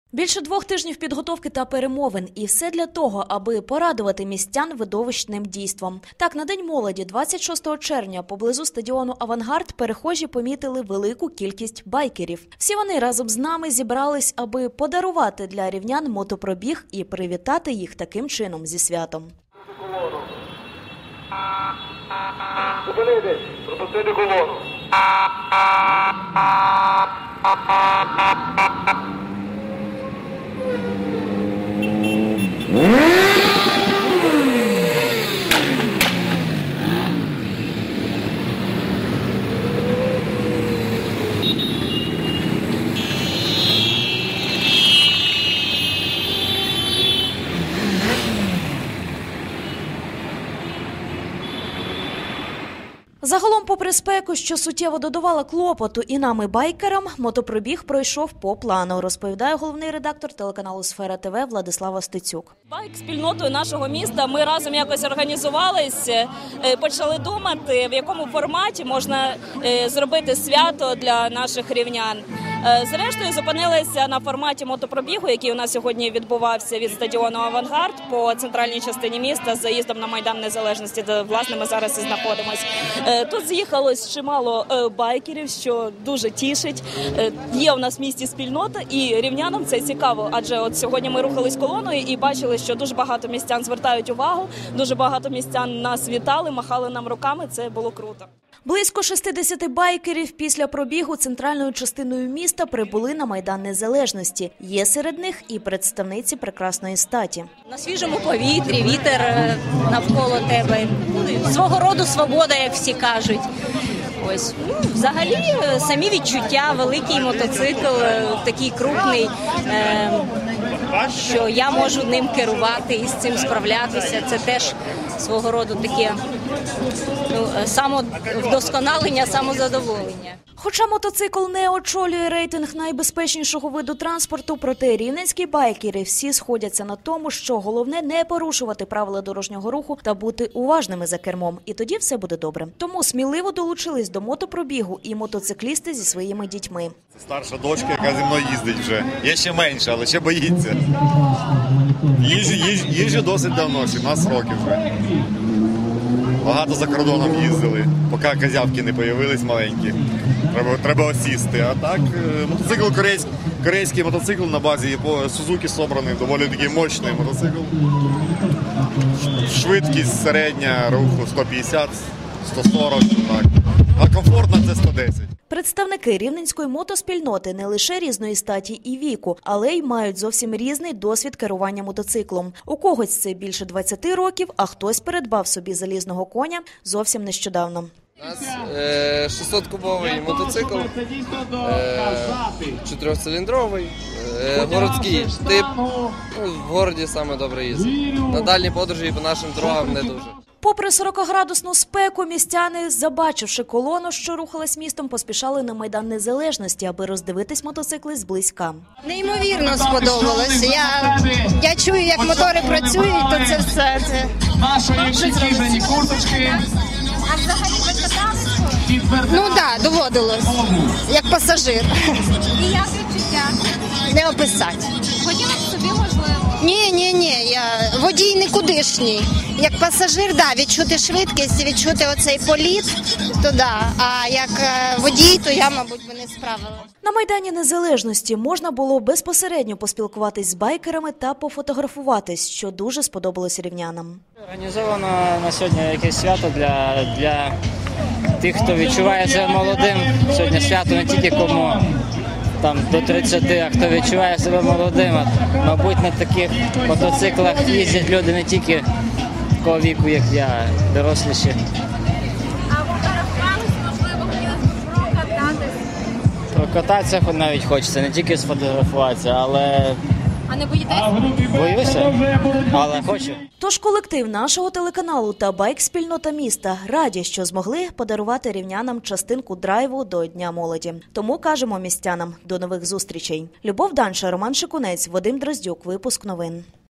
Більше 2 тижнів підготовки та перемовин. І все для того, аби порадувати містян видовищним дійством. Так, на День молоді, 26 червня, поблизу стадіону «Авангард» перехожі помітили велику кількість байкерів. Всі вони разом з нами зібрались, аби подарувати для рівнян мотопробіг і привітати їх таким чином зі святом. Зупинитись! Пропустити колону! Загалом, попри спеку, що суттєво додавала клопоту і нам, і байкерам, мотопробіг пройшов по плану, розповідає головний редактор телеканалу «Сфера ТВ» Владислава Стецюк. Байк-спільнотою нашого міста ми разом якось організувалися, почали думати, в якому форматі можна зробити свято для наших рівнян. Зрештою, зупинилися на форматі мотопробігу, який у нас сьогодні відбувався від стадіону «Авангард» по центральній частині міста з заїздом на Майдан Незалежності, де, власне, ми зараз і знаходимося. Тут з'їхалось чимало байкерів, що дуже тішить. Є у нас в місті спільнота, і рівнянам це цікаво, адже от сьогодні ми рухались колоною і бачили, що дуже багато містян звертають увагу, дуже багато містян нас вітали, махали нам руками, це було круто. Близько 60 байкерів після пробігу центральною частиною міста прибули на Майдан Незалежності. Є серед них і представниці прекрасної статі. На свіжому повітрі, вітер навколо тебе. Свого роду свобода, як всі кажуть. Ось, взагалі, самі відчуття, великий мотоцикл, такий крупний, що я можу ним керувати і з цим справлятися. Це теж свого роду таке самовдосконалення, самозадоволення. Хоча мотоцикл не очолює рейтинг найбезпечнішого виду транспорту, проте рівненські байкери всі сходяться на тому, що головне не порушувати правила дорожнього руху та бути уважними за кермом. І тоді все буде добре. Тому сміливо долучились до мотопробігу і мотоциклісти зі своїми дітьми. Це старша дочка, яка зі мною їздить вже. Є ще менша, але ще боїться. Їжджу досить давно, 17 років вже. Багато за кордоном їздили, поки козявки не з'явились маленькі. Треба осісти. А так, мотоцикл корейський мотоцикл на базі Сузуки зібраний, доволі такий мощний мотоцикл. Швидкість середня руху 150, 140, так. А комфортно це 110. Представники рівненської мотоспільноти не лише різної статі і віку, але й мають зовсім різний досвід керування мотоциклом. У когось це більше 20 років, а хтось передбав собі залізного коня зовсім нещодавно. У нас 600-кубовий мотоцикл, 4-циліндровий, городський тип, в місті саме добре їздить. На дальні подорожі по нашим дорогам не дуже. Попри 40-градусну спеку, містяни, забачивши колону, що рухалась містом, поспішали на Майдан Незалежності, аби роздивитись мотоцикли зблизька. Неймовірно сподобалося. Я чую, як мотори працюють, то це все. Нашої підібрані курточки. А взагалі ви каталися? Ну так, доводилось, як пасажир. І як відчуття? Не описати. Хотіли б собі, можливо? Ні, я водій никудишній. Як пасажир, відчути швидкість, відчути оцей політ, то а як водій, то я, мабуть, би не справила. На Майдані Незалежності можна було безпосередньо поспілкуватись з байкерами та пофотографуватись, що дуже сподобалось рівнянам. Організовано на сьогодні якесь свято для тих, хто відчуває себе молодим. Сьогодні свято не тільки кому там до 30, а хто відчуває себе молодим. Мабуть, на таких мотоциклах їздять люди не тільки такого віку, як я, доросліші. А фотографувались, можливо, хотілося прокататись? Прокататися навіть хочеться, не тільки сфотографуватися, але... А не боїтеся? Боюся, але хочу. Тож колектив нашого телеканалу та байк-спільнота міста раді, що змогли подарувати рівнянам частинку драйву до Дня молоді. Тому кажемо містянам до нових зустрічей. Любов Данша, Роман Шикунець, Вадим Дроздюк. Випуск новин.